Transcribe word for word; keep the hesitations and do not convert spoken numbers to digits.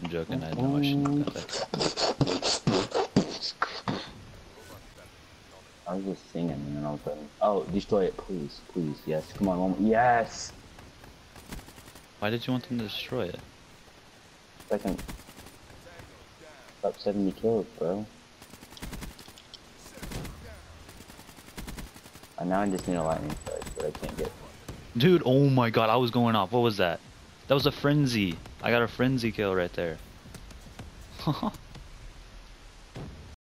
I'm joking. I know I shouldn't have done that. I was just singing and then I was like, oh, destroy it, please, please, yes, come on, one more. Yes! Why did you want them to destroy it? Second. About seventy kills, bro. And now I just need a lightning strike, but I can't get one. Dude, oh my god, I was going off. What was that? That was a frenzy. I got a frenzy kill right there.